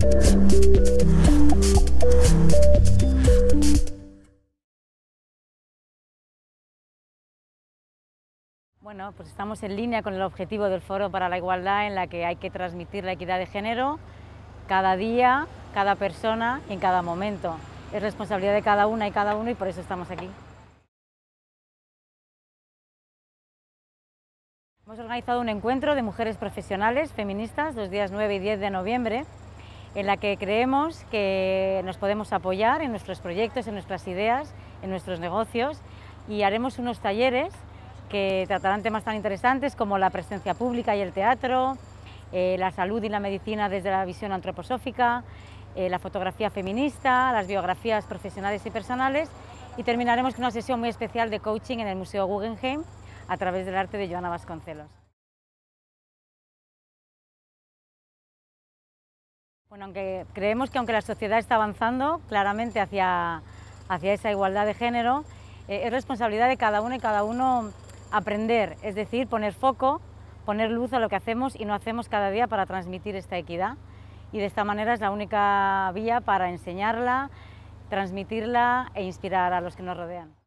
Bueno, pues estamos en línea con el objetivo del Foro para la Igualdad, en la que hay que transmitir la equidad de género cada día, cada persona y en cada momento. Es responsabilidad de cada una y cada uno y por eso estamos aquí. Hemos organizado un encuentro de mujeres profesionales feministas los días 9 y 10 de noviembre, en la que creemos que nos podemos apoyar en nuestros proyectos, en nuestras ideas, en nuestros negocios, y haremos unos talleres que tratarán temas tan interesantes como la presencia pública y el teatro, la salud y la medicina desde la visión antroposófica, la fotografía feminista, las biografías profesionales y personales, y terminaremos con una sesión muy especial de coaching en el Museo Guggenheim a través del arte de Joana Vasconcelos. Bueno, creemos que aunque la sociedad está avanzando claramente hacia esa igualdad de género, es responsabilidad de cada una y cada uno aprender, es decir, poner foco, poner luz a lo que hacemos y no hacemos cada día para transmitir esta equidad, y de esta manera es la única vía para enseñarla, transmitirla e inspirar a los que nos rodean.